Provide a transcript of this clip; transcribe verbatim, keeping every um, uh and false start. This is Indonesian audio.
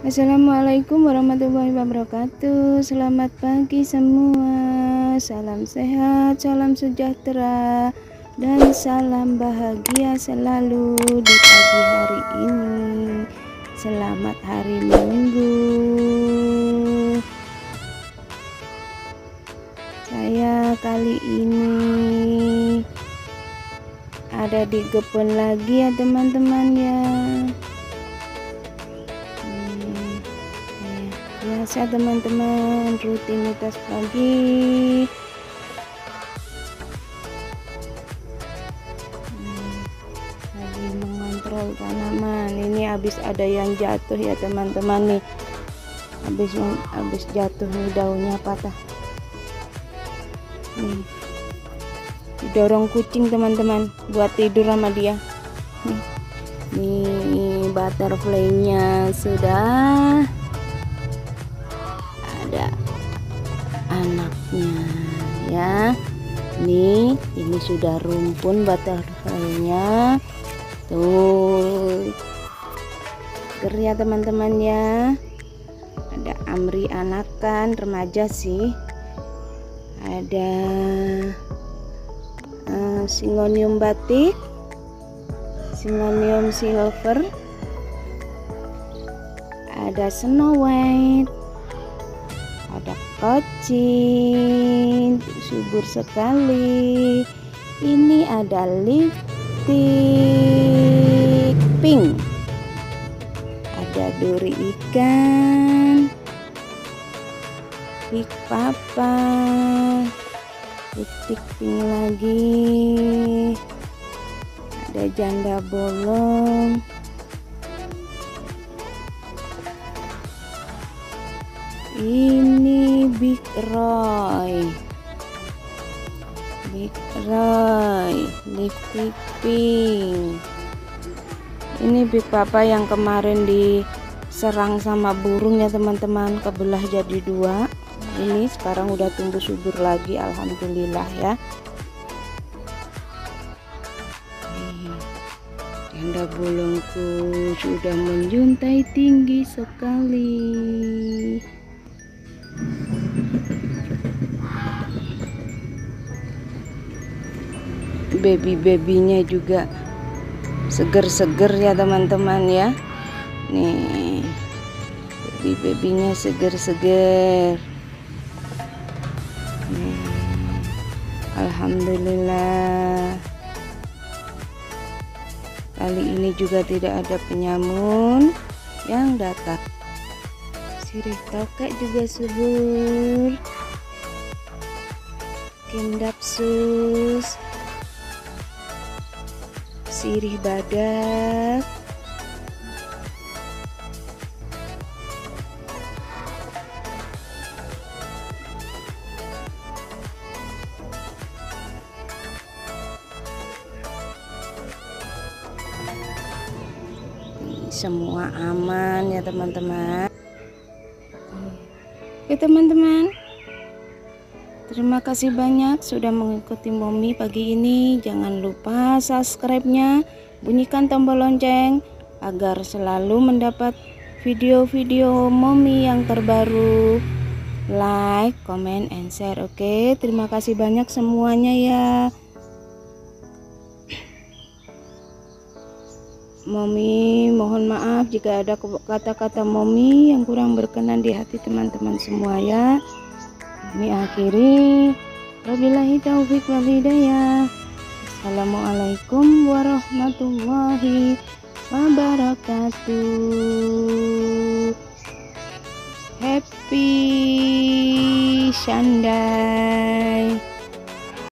Assalamualaikum warahmatullahi wabarakatuh. Selamat pagi semua. Salam sehat, salam sejahtera, dan salam bahagia selalu di pagi hari ini. Selamat hari Minggu. Saya kali ini ada di Gepon lagi ya teman-teman ya. Biasa teman-teman, rutinitas pagi. hmm, lagi mengontrol tanaman. Ini habis ada yang jatuh ya teman-teman nih, habis habis jatuh nih, daunnya patah nih. Didorong kucing teman-teman buat tidur sama dia. nih, nih butterfly-nya sudah ada anaknya ya. Nih, ini sudah rumpun butterfly-nya. Tuh. Seger ya teman-teman ya. Ada amri anakan, remaja sih. Ada uh, Syngonium batik, Syngonium silver, ada Snow White, ada kocin, subur sekali. Ini ada lipstick pink, ada duri ikan, big papa, lipstick pink lagi, ada janda bolong, ini Big Roy, Big Roy, lipstick pink. Ini Big Papa yang kemarin diserang sama burung ya teman-teman, kebelah jadi dua. Ini sekarang udah tumbuh subur lagi, alhamdulillah ya. Janda bolongku sudah menjuntai tinggi sekali. Baby-babynya juga seger-seger ya teman-teman ya. Nih, baby-babynya seger-seger. Alhamdulillah. Kali ini juga tidak ada penyamun yang datang. Sirih tokek juga subur. Kendapsus, sirih badak, semua aman ya teman-teman. Oke teman-teman, terima kasih banyak sudah mengikuti Mommy pagi ini. Jangan lupa subscribe-nya, bunyikan tombol lonceng agar selalu mendapat video-video Mommy yang terbaru. Like, comment, and share. Oke, terima kasih banyak semuanya ya. Mommy mohon maaf jika ada kata-kata Mommy yang kurang berkenan di hati teman-teman semua ya. Kami akhiri, wabillahi taufik wal hidayah. Assalamualaikum warahmatullahi wabarakatuh. Happy Sunday.